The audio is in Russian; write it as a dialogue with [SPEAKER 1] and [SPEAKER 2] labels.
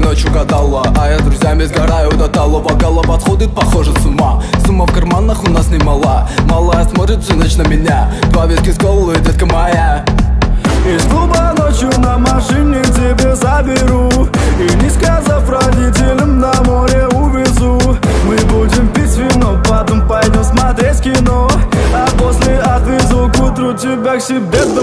[SPEAKER 1] ночью гадала, а я с друзьями сгораю до талого. Голова отходит, похоже, с ума. Сумма в карманах у нас немала. Малая смотрит всю ночь на меня. 2 виски с колой, детка моя.
[SPEAKER 2] Из клуба ночью на машине тебе заберу, и не сказав родителям, на море увезу. Мы будем пить вино, потом пойдем смотреть кино, а после отвезу к утру тебя к себе.